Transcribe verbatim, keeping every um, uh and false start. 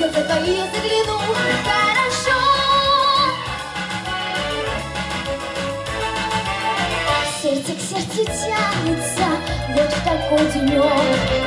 затаил, заглянул, хорошо. Сердце к сердцу тянется, вот в такой денек.